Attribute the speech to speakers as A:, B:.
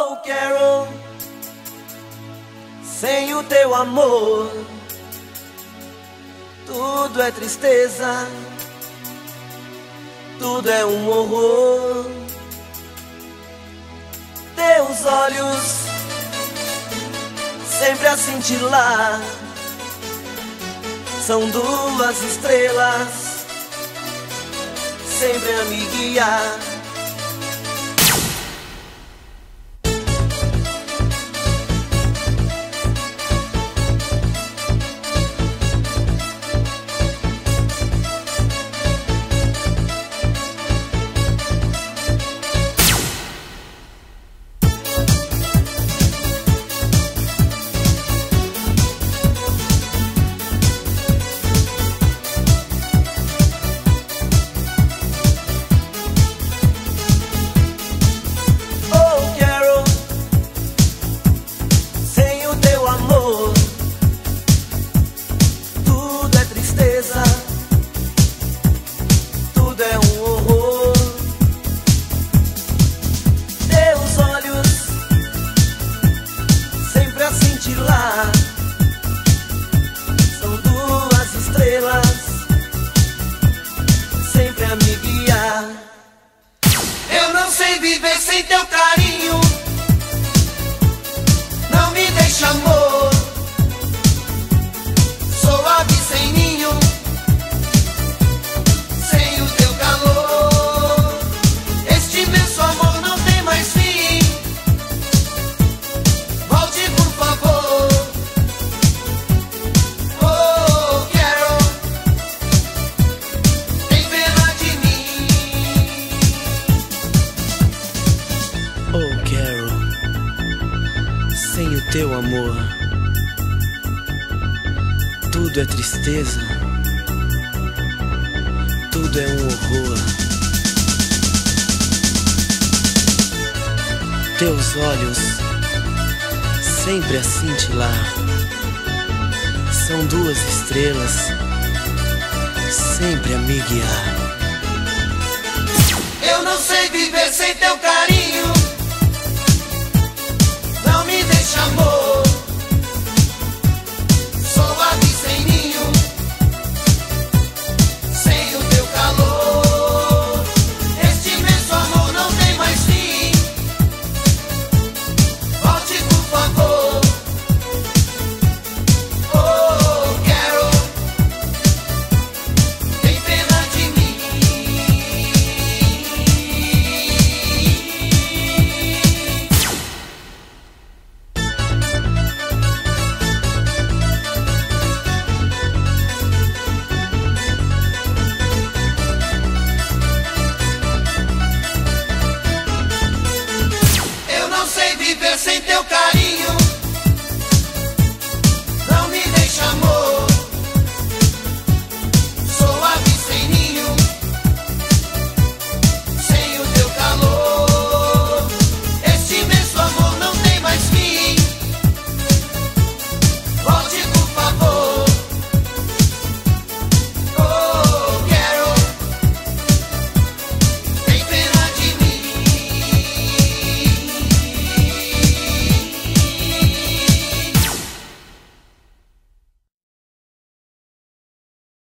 A: Oh, Carol, sem o teu amor, tudo é tristeza, tudo é um horror. Teus olhos sempre a cintilar, são duas estrelas sempre a me guiar. Tudo é um horror. Teus olhos sempre a cintilar, são duas estrelas sempre a me guiar. Eu não sei viver sem teu carinho, não me deixa, amor. Sou ave sem ninho, sem o teu calor. Este imenso amor não tem mais fim. Volte, por favor. Oh, Carol, tem pena de mim.
B: Oh, Carol, sem o teu amor, tudo é tristeza, tudo é um horror. Teus olhos sempre a cintilar, são duas estrelas sempre a me guiar.
A: Eu não sei viver sem teu carinho, não me deixa, amor. Sou ave sem ninho, sem o teu calor. Este imenso amor não tem mais fim. Volte, por favor. Oh, Carol, tem pena de mim. Eu não sei viver sem teu carinho.